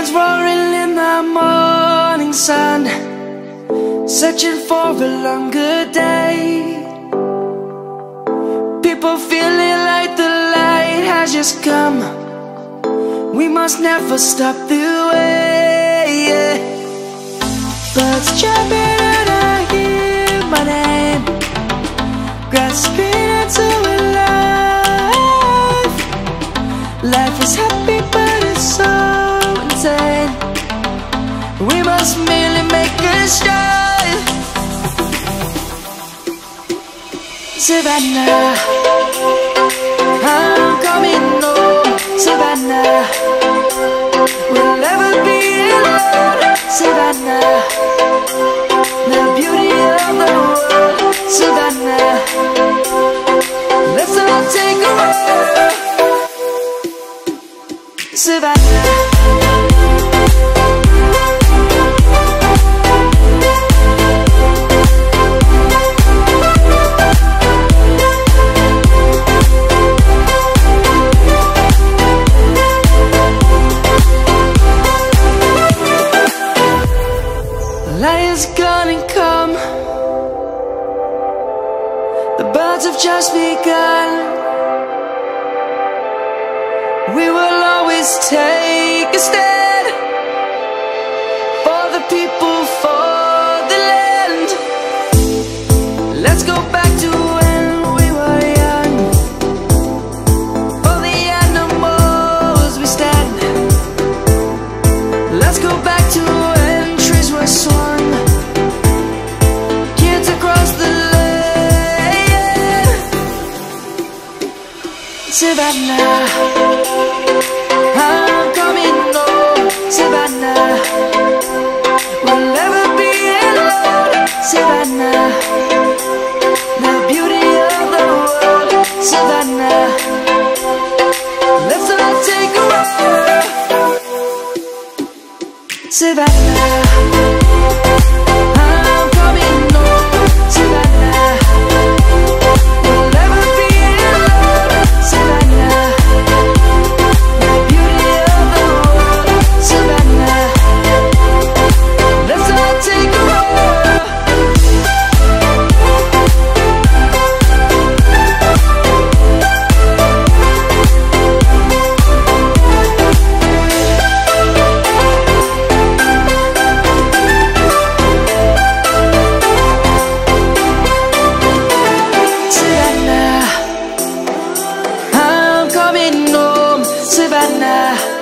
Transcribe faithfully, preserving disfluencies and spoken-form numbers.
Lions roaring in the morning sun, searching for a longer day. People feeling like the light has just come. We must never stop the way. Birds jumping and I hear my name, grasping into a life. Life is happy but it's so insane. We must merely make a start. Savannah, I'm coming home. Savannah, we'll never be alone. Savannah, the beauty of the world. Savannah, let's all take a walk. Savannah, Lion's gonna come. The birds have just begun. We will always take a stand for the people, for the land. Let's go back to when we were young. For the animals we stand. Let's go back to when trees were swung, kids across the land. Savannah, I'm coming home. Savannah, we'll never be alone. Savannah, the beauty of the world. Savannah, let's all take a walk. Savannah, I'm coming home. Savannah, we'll never be alone. Savannah, the beauty of the world. Savannah, let's all take a walk. Savannah, I'm coming home. Savannah,